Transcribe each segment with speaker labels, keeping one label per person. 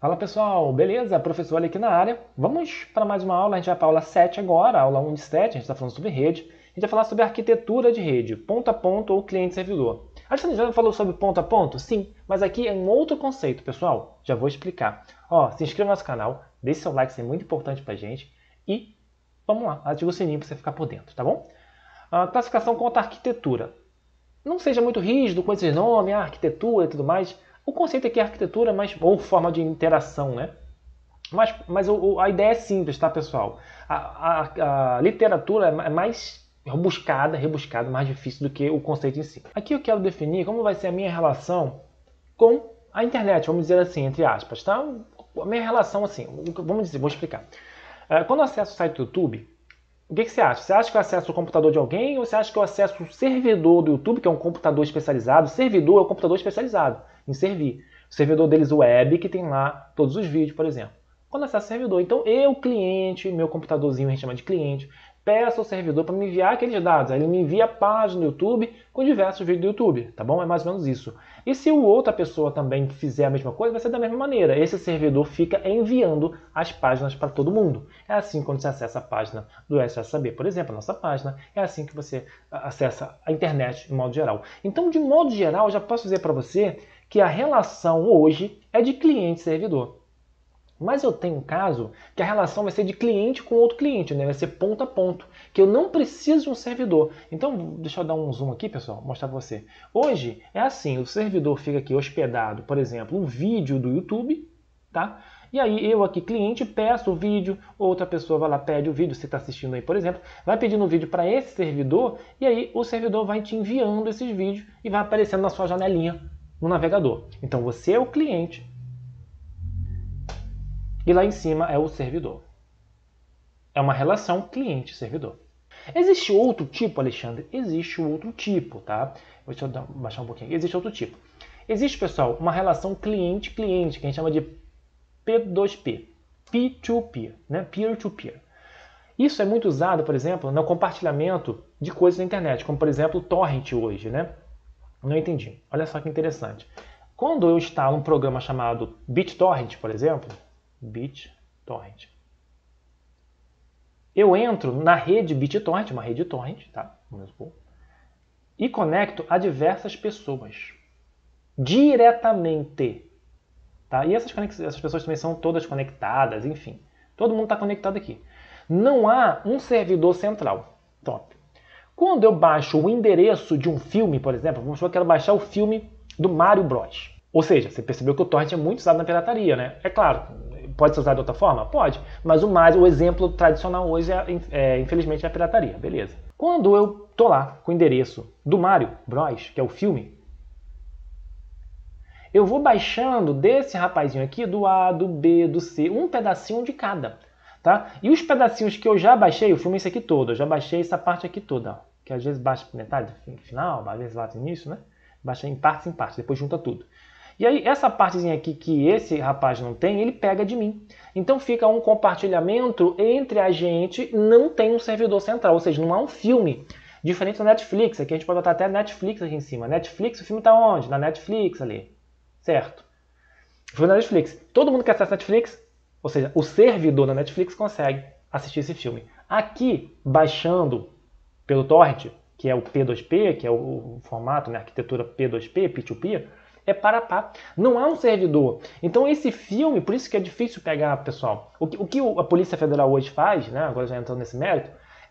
Speaker 1: Fala pessoal, beleza? Professor ali aqui na área. Vamos para mais uma aula, a gente vai para a aula 7 agora, aula 1 de 7, a gente está falando sobre rede. A gente vai falar sobre arquitetura de rede, ponto a ponto ou cliente-servidor. A gente já falou sobre ponto a ponto? Sim, mas aqui é um outro conceito, pessoal. Já vou explicar. Ó, se inscreva no nosso canal, deixe seu like, isso é muito importante para a gente. E vamos lá, ativa o sininho para você ficar por dentro, tá bom? A classificação quanto à arquitetura. Não seja muito rígido com esses nomes, arquitetura e tudo mais. O conceito aqui é arquitetura, ou forma de interação, né? Mas a ideia é simples, tá, pessoal? A literatura é mais rebuscada, mais difícil do que o conceito em si. Aqui eu quero definir como vai ser a minha relação com a internet, vamos dizer assim, entre aspas, tá? A minha relação, assim, vamos dizer, vou explicar. Quando eu acesso o site do YouTube, o que você acha? Você acha que eu acesso o computador de alguém ou você acha que eu acesso o servidor do YouTube, que é um computador especializado? Servidor é um computador especializado em servir. O servidor deles web, que tem lá todos os vídeos, por exemplo. Quando acesso o servidor, então eu, cliente, meu computadorzinho a gente chama de cliente, peço ao servidor para me enviar aqueles dados. Aí ele me envia a página do YouTube com diversos vídeos do YouTube, tá bom? É mais ou menos isso. E se outra pessoa também fizer a mesma coisa, vai ser da mesma maneira. Esse servidor fica enviando as páginas para todo mundo. É assim quando você acessa a página do SOS Saber, por exemplo, a nossa página. É assim que você acessa a internet de modo geral. Então, de modo geral, eu já posso dizer para você que a relação hoje é de cliente-servidor. Mas eu tenho um caso que a relação vai ser de cliente com outro cliente, né? Vai ser ponto a ponto, que eu não preciso de um servidor. Então, deixa eu dar um zoom aqui, pessoal, mostrar para você. Hoje é assim, o servidor fica aqui hospedado, por exemplo, um vídeo do YouTube, tá? E aí eu aqui, cliente, peço o vídeo, outra pessoa vai lá, pede o vídeo, você está assistindo aí, por exemplo, vai pedindo o vídeo para esse servidor, e aí o servidor vai te enviando esses vídeos e vai aparecendo na sua janelinha no navegador. Então você é o cliente, e lá em cima é o servidor. É uma relação cliente-servidor. Existe outro tipo, Alexandre? Existe outro tipo, tá? Deixa eu baixar um pouquinho aqui. Existe outro tipo. Existe, pessoal, uma relação cliente-cliente, que a gente chama de P2P. P2P, né? Peer-to-peer. Isso é muito usado, por exemplo, no compartilhamento de coisas na internet, como, por exemplo, o torrent hoje, né? Não entendi. Olha só que interessante. Quando eu instalo um programa chamado BitTorrent, por exemplo, BitTorrent. Eu entro na rede BitTorrent, uma rede torrent, tá? E conecto a diversas pessoas. Diretamente. Tá? E essas pessoas também são todas conectadas, enfim. Todo mundo está conectado aqui. Não há um servidor central. Top. Quando eu baixo o endereço de um filme, por exemplo, vamos supor que eu quero baixar o filme do Mario Bros. Ou seja, você percebeu que o torrent é muito usado na pirataria, né? É claro, pode ser usado de outra forma? Pode. Mas o exemplo tradicional hoje infelizmente, é a pirataria. Beleza. Quando eu tô lá com o endereço do Mario Bros, que é o filme, eu vou baixando desse rapazinho aqui, do A, do B, do C, um pedacinho de cada. Tá? E os pedacinhos que eu já baixei, o filme é esse aqui todo, eu já baixei essa parte aqui toda, ó, que às vezes baixa metade no final, às vezes baixa no início, né? Baixa em partes, depois junta tudo. E aí essa partezinha aqui que esse rapaz não tem, ele pega de mim. Então fica um compartilhamento entre a gente, não tem um servidor central, ou seja, não há um filme. Diferente da Netflix, aqui a gente pode botar até Netflix aqui em cima. Netflix, o filme está onde? Na Netflix ali, certo? O filme da Netflix. Todo mundo que acessa Netflix, ou seja, o servidor da Netflix consegue assistir esse filme. Aqui, baixando pelo torrent, que é o P2P, que é o formato, né, arquitetura P2P, P2P, é para pá. Não há um servidor. Então esse filme, por isso que é difícil pegar, pessoal. O que a Polícia Federal hoje faz, né, agora já entrando nesse mérito,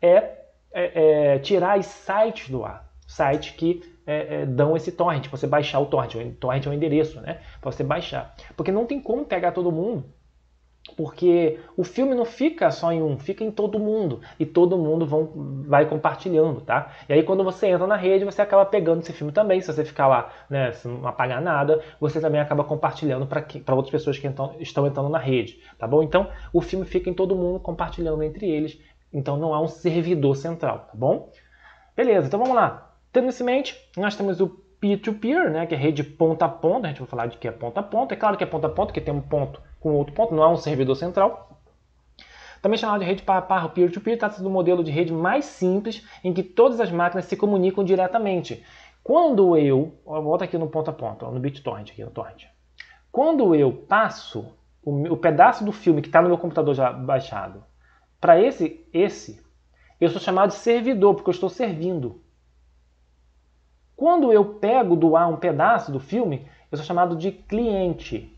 Speaker 1: é tirar os sites do ar. Sites que dão esse torrent, para você baixar o torrent. O torrent é o endereço, né, para você baixar. Porque não tem como pegar todo mundo. Porque o filme não fica só em um, fica em todo mundo. E todo mundo vai compartilhando, tá? E aí quando você entra na rede, você acaba pegando esse filme também. Se você ficar lá, né, se não apagar nada, você também acaba compartilhando para outras pessoas que estão entrando na rede, tá bom? Então o filme fica em todo mundo, compartilhando entre eles. Então não há um servidor central, tá bom? Beleza, então vamos lá. Tendo isso em mente, nós temos o peer-to-peer, né, que é rede ponta a ponta. A gente vai falar de que é ponta a ponta. É claro que é ponta a ponta, porque tem um ponto com outro ponto, não há um servidor central. Também chamado de rede para peer-to-peer, trata-se do modelo de rede mais simples, em que todas as máquinas se comunicam diretamente. Quando volta aqui no ponto a ponta, no BitTorrent, aqui no torrent. Quando eu passo o pedaço do filme que está no meu computador já baixado, para esse, eu sou chamado de servidor, porque eu estou servindo. Quando eu pego do ar um pedaço do filme, eu sou chamado de cliente.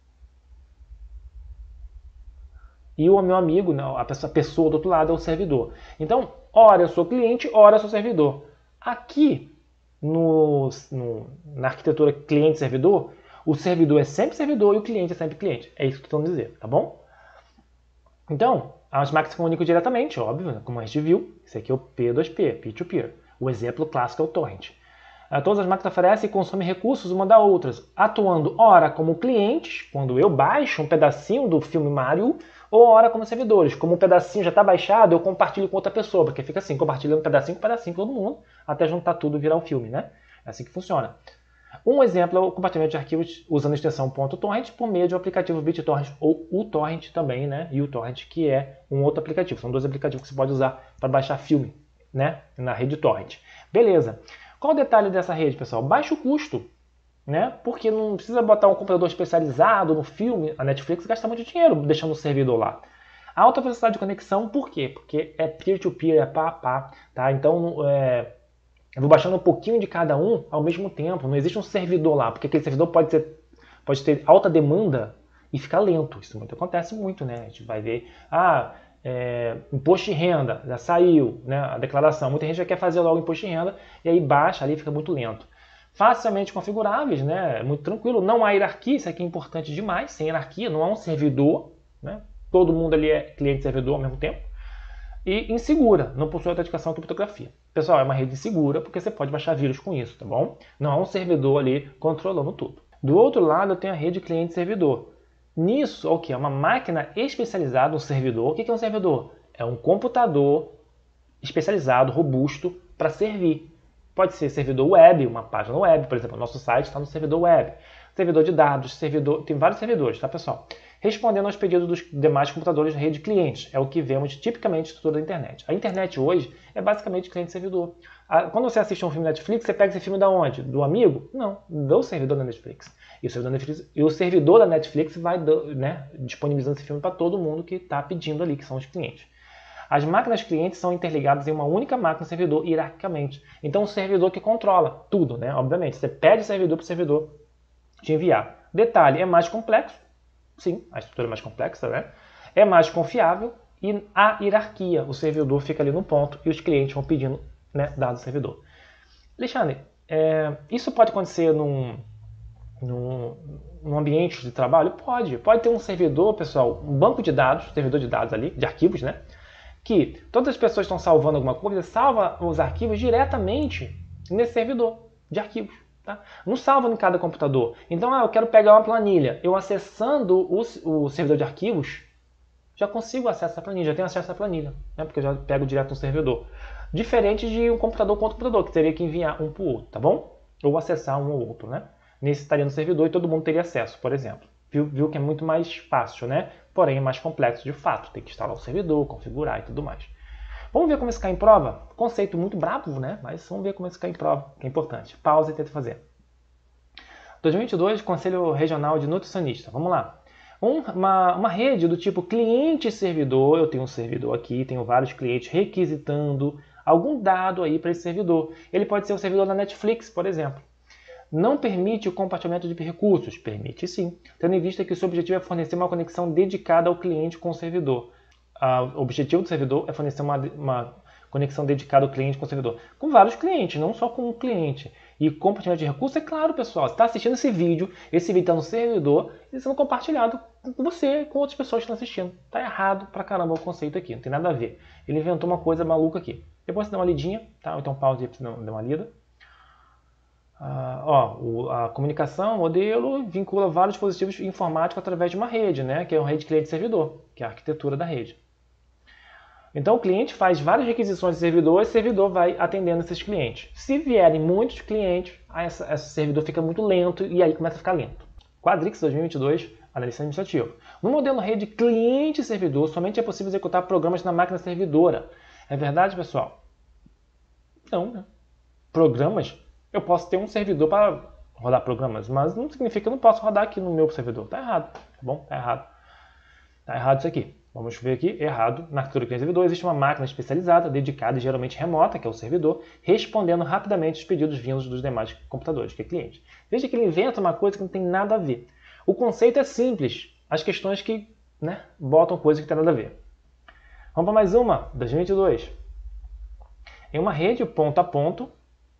Speaker 1: E o meu amigo, a pessoa do outro lado, é o servidor. Então, ora eu sou cliente, ora eu sou servidor. Aqui, na arquitetura cliente-servidor, o servidor é sempre servidor e o cliente é sempre cliente. É isso que estão dizendo, tá bom? Então, as máquinas se comunicam diretamente, óbvio, né? Como a gente viu. Esse aqui é o P2P, Peer-to-Peer. O exemplo clássico é o torrent. Todas as máquinas oferecem e consomem recursos uma da outras, atuando ora como clientes, quando eu baixo um pedacinho do filme Mario, ou ora como servidores. Como um pedacinho já está baixado, eu compartilho com outra pessoa, porque fica assim, compartilhando um pedacinho com pedacinho com todo mundo, até juntar tudo e virar um filme, né? É assim que funciona. Um exemplo é o compartilhamento de arquivos usando a extensão .torrent por meio de um aplicativo BitTorrent ou uTorrent também, né? E uTorrent, que é um outro aplicativo. São dois aplicativos que você pode usar para baixar filme, né? Na rede torrent. Beleza. Qual o detalhe dessa rede, pessoal? Baixo custo, né? Porque não precisa botar um computador especializado no filme. A Netflix gasta muito dinheiro deixando o servidor lá. A alta velocidade de conexão, por quê? Porque é peer-to-peer, é pá a pá, tá? Então, eu vou baixando um pouquinho de cada um ao mesmo tempo. Não existe um servidor lá, porque aquele servidor pode ter alta demanda e ficar lento. Isso acontece muito, né? A gente vai ver, imposto de renda, já saiu, né, a declaração. Muita gente já quer fazer logo imposto de renda e aí baixa ali, fica muito lento. Facilmente configuráveis, né? Muito tranquilo. Não há hierarquia, isso aqui é importante demais. Sem hierarquia, não há um servidor, né? Todo mundo ali é cliente e servidor ao mesmo tempo. E insegura, não possui autenticação ou criptografia. Pessoal, é uma rede insegura porque você pode baixar vírus com isso, tá bom? Não há um servidor ali controlando tudo. Do outro lado, eu tenho a rede cliente-servidor. Nisso, o que? É uma máquina especializada, um servidor. O que é um servidor? É um computador especializado, robusto, para servir. Pode ser servidor web, uma página web, por exemplo, o nosso site está no servidor web. Servidor de dados, tem vários servidores, tá, pessoal? Respondendo aos pedidos dos demais computadores de rede clientes. É o que vemos tipicamente na estrutura da internet. A internet hoje é basicamente cliente-servidor. Quando você assiste um filme Netflix, você pega esse filme da onde? Do amigo? Não, do servidor da Netflix. E o servidor da Netflix vai, né, disponibilizando esse filme para todo mundo que está pedindo ali, que são os clientes. As máquinas clientes são interligadas em uma única máquina servidor hierarquicamente. Então, o servidor que controla tudo, né? Obviamente, você pede servidor para o servidor te enviar. Detalhe, é mais complexo. Sim, a estrutura é mais complexa, né? É mais confiável e há hierarquia. O servidor fica ali no ponto e os clientes vão pedindo, né, dado ao servidor. Alexandre, isso pode acontecer num ambiente de trabalho? Pode. Pode ter um servidor, pessoal, um banco de dados, servidor de dados ali, de arquivos, né? Que todas as pessoas estão salvando alguma coisa, salva os arquivos diretamente nesse servidor de arquivos. Tá? Não salva em cada computador. Então, eu quero pegar uma planilha. Eu acessando o servidor de arquivos, já consigo acesso à planilha, já tenho acesso à planilha, né? Porque eu já pego direto no servidor. Diferente de um computador com outro computador, que teria que enviar um para o outro, tá bom? Ou acessar um ou outro, né? Nesse estaria no servidor e todo mundo teria acesso, por exemplo. Viu que é muito mais fácil, né? Porém, é mais complexo de fato. Tem que instalar o servidor, configurar e tudo mais. Vamos ver como isso cai em prova? Conceito muito brabo, né? Mas vamos ver como isso cai em prova, que é importante. Pausa e tenta fazer. 2022, Conselho Regional de Nutricionista. Vamos lá. Uma rede do tipo cliente-servidor. Eu tenho um servidor aqui, tenho vários clientes requisitando algum dado aí para esse servidor. Ele pode ser o servidor da Netflix, por exemplo. Não permite o compartilhamento de recursos? Permite sim, tendo em vista que o seu objetivo é fornecer uma conexão dedicada ao cliente com o servidor. O objetivo do servidor é fornecer uma conexão dedicada ao cliente com o servidor. Com vários clientes, não só com um cliente. E compartilhamento de recursos, é claro, pessoal, você está assistindo esse vídeo está no servidor e sendo compartilhado com você e com outras pessoas que estão assistindo. Está errado pra caramba o conceito aqui, não tem nada a ver. Ele inventou uma coisa maluca aqui. Depois você dá uma lidinha, tá? Ou então pausa aí para você dar uma lida. A comunicação, o modelo, vincula vários dispositivos informáticos através de uma rede, né? Que é uma rede cliente-servidor, que é a arquitetura da rede. Então o cliente faz várias requisições de servidor e o servidor vai atendendo esses clientes. Se vierem muitos clientes, esse servidor fica muito lento e aí começa a ficar lento. Quadrix 2022, analista administrativo. No modelo rede cliente-servidor, somente é possível executar programas na máquina servidora. É verdade, pessoal? Não, né? Programas? Eu posso ter um servidor para rodar programas, mas não significa que eu não posso rodar aqui no meu servidor. Tá errado, tá bom? Tá errado. Está errado isso aqui. Vamos ver aqui, errado. Na arquitetura cliente-servidor existe uma máquina especializada, dedicada e geralmente remota, que é o servidor, respondendo rapidamente os pedidos vindos dos demais computadores, que é cliente. Veja que ele inventa uma coisa que não tem nada a ver. O conceito é simples, as questões que botam coisa que tem nada a ver. Vamos para mais uma, 2022. Em uma rede ponto a ponto,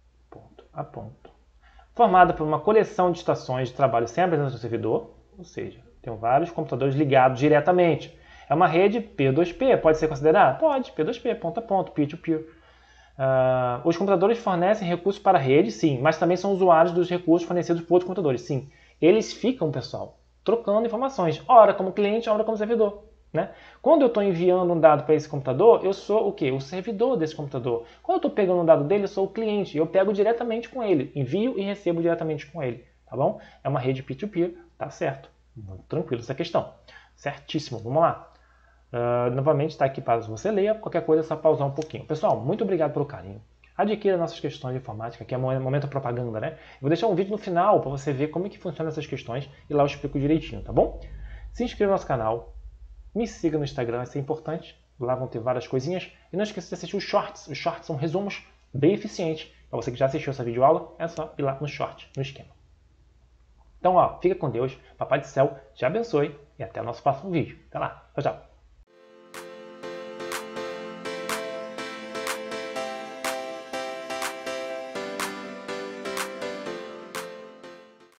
Speaker 1: formada por uma coleção de estações de trabalho sem a presença do servidor, ou seja, tem vários computadores ligados diretamente. É uma rede P2P, pode ser considerada? Pode, P2P, ponto a ponto, peer-to-peer. Os computadores fornecem recursos para a rede, sim, mas também são usuários dos recursos fornecidos por outros computadores, sim. Eles ficam, pessoal, trocando informações, ora como cliente, ora como servidor. Quando eu estou enviando um dado para esse computador, eu sou o quê? O servidor desse computador. Quando eu estou pegando um dado dele, eu sou o cliente. Eu pego diretamente com ele, envio e recebo diretamente com ele. Tá bom? É uma rede peer-to-peer, tá certo. Muito tranquilo essa questão. Certíssimo, vamos lá. Novamente está aqui para você ler, qualquer coisa é só pausar um pouquinho. Pessoal, muito obrigado pelo carinho. Adquira nossas questões de informática, que é um momento propaganda, Eu vou deixar um vídeo no final para você ver como é que funciona essas questões e lá eu explico direitinho, tá bom? Se inscreva no nosso canal, me siga no Instagram, isso é importante. Lá vão ter várias coisinhas. E não esqueça de assistir os shorts. Os shorts são resumos bem eficientes. Para você que já assistiu essa videoaula, é só ir lá no short, no esquema. Então, fica com Deus. Papai do céu te abençoe. E até o nosso próximo vídeo. Até lá. Tchau, tchau.